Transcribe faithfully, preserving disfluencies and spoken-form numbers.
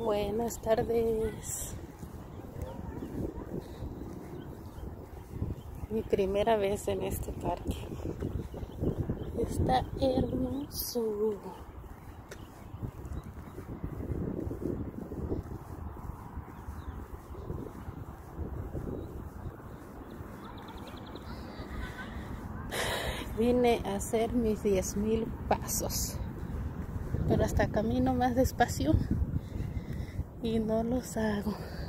Buenas tardes. Mi primera vez en este parque. Está hermoso. Vine a hacer mis diez mil pasos, pero hasta camino más despacio y no los hago.